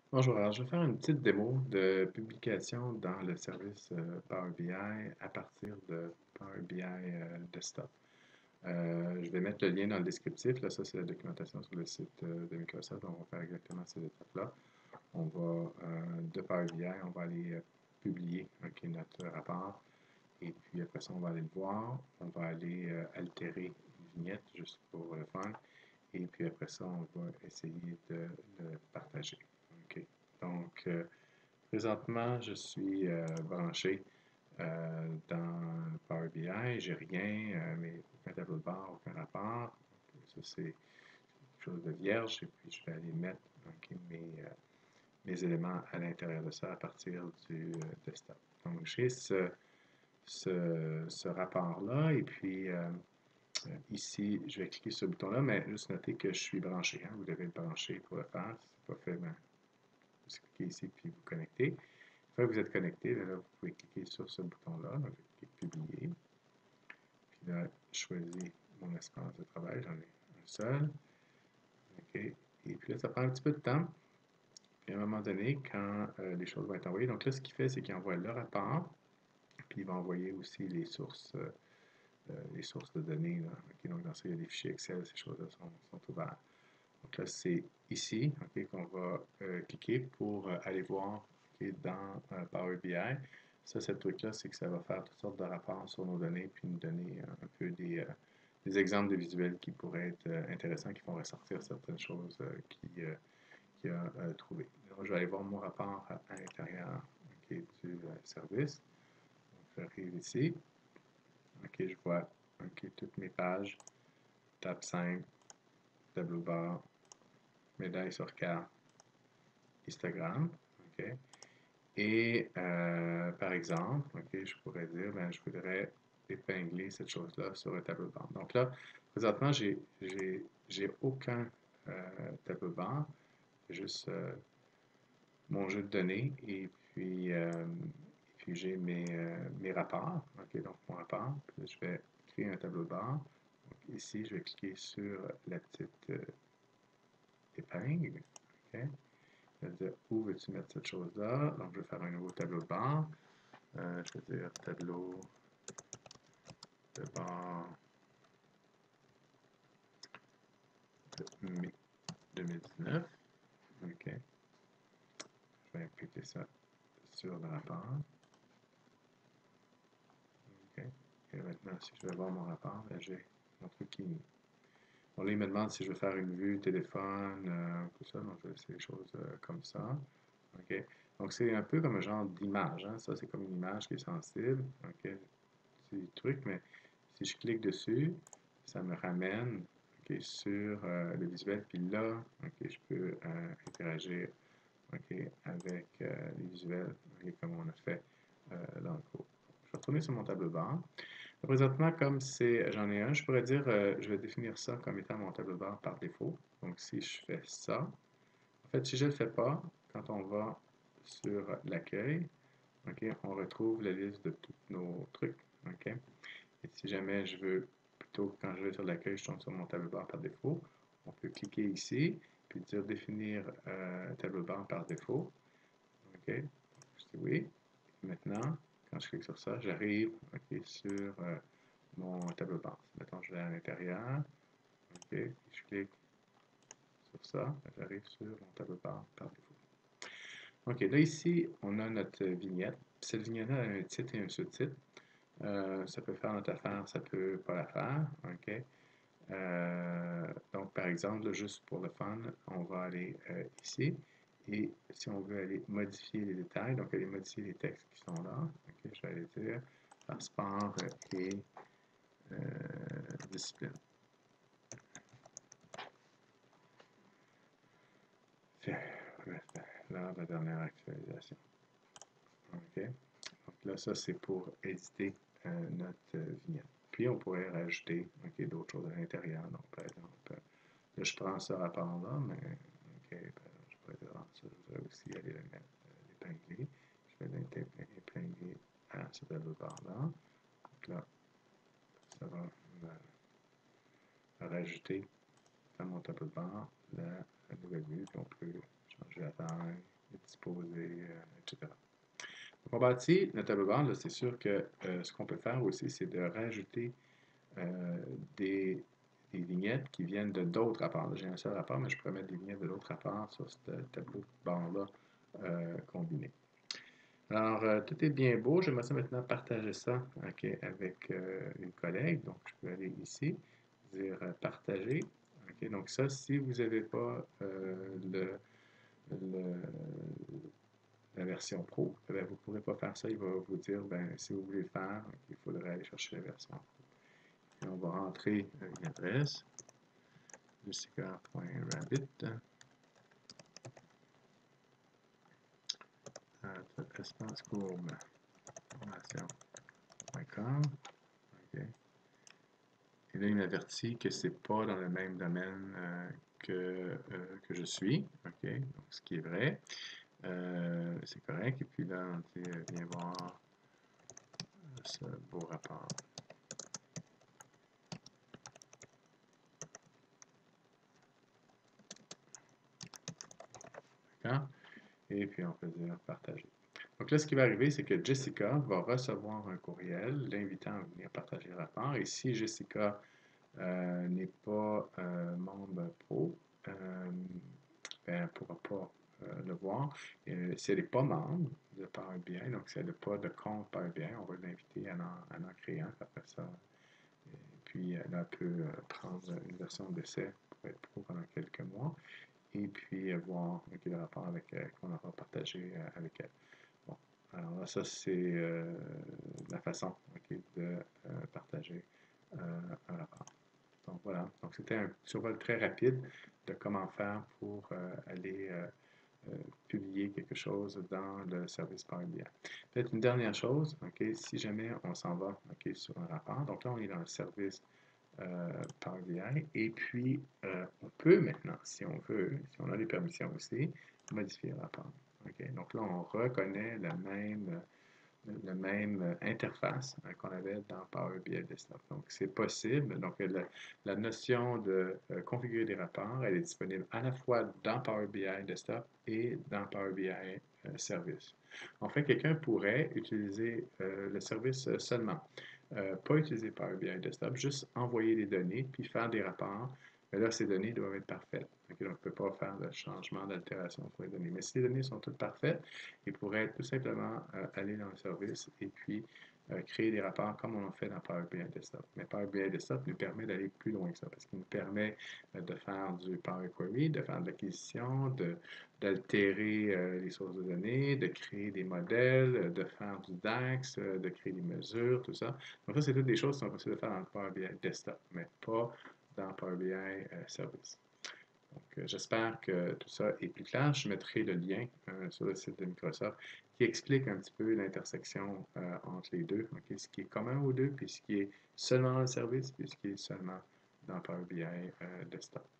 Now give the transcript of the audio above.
Bonjour, alors je vais faire une petite démo de publication dans le service Power BI à partir de Power BI Desktop. Je vais mettre le lien dans le descriptif. Là, ça, c'est la documentation sur le site de Microsoft. On va faire exactement ces étapes-là. On va, de Power BI, on va aller publier notre rapport. Et puis après ça, on va aller le voir. On va aller altérer une vignette juste pour le fun. Et puis après ça, on va essayer de le partager. OK. Donc, présentement, je suis branché dans Power BI. J'ai rien, mais aucun tableau de bord, aucun rapport. Ça, c'est quelque chose de vierge. Et puis, je vais aller mettre mes éléments à l'intérieur de ça à partir du desktop. Donc, j'ai ce rapport-là. Et puis, ici, je vais cliquer sur ce bouton-là, mais juste noter que je suis branché. Hein. Vous devez être branché pour le faire. Si ce n'est pas fait, ben, vous cliquez ici puis vous connectez. Une fois que vous êtes connecté, là, vous pouvez cliquer sur ce bouton-là. Donc, je vais cliquer publier. Puis là, je choisis mon espace de travail. J'en ai un seul. OK. Et puis là, ça prend un petit peu de temps. Puis à un moment donné, quand les choses vont être envoyées, donc là, ce qu'il fait, c'est qu'il envoie le rapport. Puis il va envoyer aussi les sources de données. Là. OK, donc dans ça, il y a des fichiers Excel, ces choses-là sont ouvertes. Donc là, c'est ici qu'on va cliquer pour aller voir dans Power BI. Ça, ce truc-là, c'est que ça va faire toutes sortes de rapports sur nos données, puis nous donner un peu des exemples de visuels qui pourraient être intéressants, qui font ressortir certaines choses qu'il a trouvées. Donc, je vais aller voir mon rapport à l'intérieur du service. Donc, j'arrive ici. Je vois toutes mes pages, tab 5, tableau de bord, médaille sur carte, histogramme. OK? Et par exemple, je pourrais dire, ben, je voudrais épingler cette chose-là sur un tableau de bord. Donc là, présentement, j'ai aucun tableau de bord, juste mon jeu de données et puis j'ai mes rapports. OK, donc mon rapport. Puis là, je vais créer un tableau de bord. Donc ici, je vais cliquer sur la petite épingle. OK? Je vais dire où veux-tu mettre cette chose-là. Donc, je vais faire un nouveau tableau de bord. Je vais dire tableau de bord de mai 2019. OK. Je vais impliquer ça sur le rapport. OK. Et maintenant, si je vais voir mon rapport, là, j'ai mon truc qui. Bon, là, il me demande si je veux faire une vue téléphone, tout ça. Donc, je vais laisser les choses comme ça. OK. Donc, c'est un peu comme un genre d'image. Hein? Ça, c'est comme une image qui est sensible. OK. Petit truc, mais si je clique dessus, ça me ramène sur le visuel. Puis là, je peux interagir avec les visuels comme on a fait dans le cours. Je vais retourner sur mon tableau de bord. Présentement, comme j'en ai un, je pourrais dire, je vais définir ça comme étant mon tableau de bord par défaut. Donc, si je fais ça, en fait, si je ne le fais pas, quand on va sur l'accueil, on retrouve la liste de tous nos trucs. Et si jamais je veux, plutôt que quand je vais sur l'accueil, je tombe sur mon tableau de bord par défaut, on peut cliquer ici, puis dire définir tableau de bord par défaut. OK? Je dis oui. Maintenant, quand je clique sur ça, j'arrive sur mon tableau de bord. Mettons, je vais à l'intérieur. OK? Je clique sur ça, j'arrive sur mon tableau de bord par défaut. OK, là ici, on a notre vignette. Cette vignette-là a un titre et un sous-titre. Ça peut faire notre affaire, ça peut pas la faire. OK? Donc, par exemple, là, juste pour le fun, on va aller ici. Et si on veut aller modifier les détails, donc aller modifier les textes qui sont là, je vais aller dire sport et discipline. Là, la dernière actualisation. OK? Donc là, ça, c'est pour éditer notre vignette. Puis, on pourrait rajouter d'autres choses à l'intérieur. Donc, par exemple, là, je prends ce rapport-là, mais ben, je pourrais dire, ça, je voudrais aussi aller le mettre, l'épingler. Je vais l'épingler à ce tableau de bord-là. Donc là, ça va me rajouter dans mon tableau de bord la nouvelle vue. Puis on peut changer la taille, disposer, etc. Donc, on bâtit notre tableau de bord. C'est sûr que ce qu'on peut faire aussi, c'est de rajouter des vignettes qui viennent de d'autres rapports. J'ai un seul rapport, mais je pourrais mettre des vignettes de d'autres rapports sur ce tableau de bord-là combiné. Alors, tout est bien beau. J'aimerais ça maintenant partager ça avec une collègue. Donc, je peux aller ici, dire partager. Donc, ça, si vous n'avez pas le- la version pro, ben, vous ne pourrez pas faire ça. Il va vous dire, ben, si vous voulez le faire, il faudrait aller chercher la version pro. Et on va rentrer une adresse, jessica.rabbit, espacecourbe.com. OK. Et là, il m'avertit que c'est pas dans le même domaine que je suis. OK? Donc, ce qui est vrai. C'est correct. Et puis là, on dit, viens voir ce beau rapport. D'accord? Et puis, on peut dire partager. Donc là, ce qui va arriver, c'est que Jessica va recevoir un courriel l'invitant à venir partager le rapport. Et si Jessica n'est pas membre pro, ben, elle ne pourra pas le voir. Si elle n'est pas membre de Power BI, donc si elle n'a pas de compte Power BI, on va l'inviter à en créer un après ça. Et puis, elle peut prendre une version d'essai pour être pro pendant quelques mois et puis voir le rapport qu'on aura partagé avec elle. Bon, alors là, ça, c'est la façon de partager un rapport. Donc voilà, donc c'était un survol très rapide de comment faire pour aller publier quelque chose dans le service Power BI. Peut-être une dernière chose, si jamais on s'en va sur un rapport, donc là on est dans le service Power BI et puis on peut maintenant, si on veut, si on a les permissions aussi, modifier le rapport. Donc là on reconnaît la même interface qu'on avait dans Power BI Desktop. Donc, c'est possible. Donc, la notion de configurer des rapports, elle est disponible à la fois dans Power BI Desktop et dans Power BI Service. Enfin, quelqu'un pourrait utiliser le service seulement. Pas utiliser Power BI Desktop, juste envoyer des données puis faire des rapports. Mais là, ces données doivent être parfaites. Donc, on ne peut pas faire de changement, d'altération sur les données. Mais si les données sont toutes parfaites, il pourrait tout simplement aller dans le service et puis créer des rapports comme on l'a fait dans Power BI Desktop. Mais Power BI Desktop nous permet d'aller plus loin que ça parce qu'il nous permet de faire du Power Query, de faire de l'acquisition, d'altérer les sources de données, de créer des modèles, de faire du DAX, de créer des mesures, tout ça. Donc ça, c'est toutes des choses qui sont possibles de faire dans le Power BI Desktop, mais pas dans Power BI Service. Donc, j'espère que tout ça est plus clair. Je mettrai le lien sur le site de Microsoft qui explique un petit peu l'intersection entre les deux, ce qui est commun aux deux, puis ce qui est seulement dans le service, puis ce qui est seulement dans Power BI Desktop.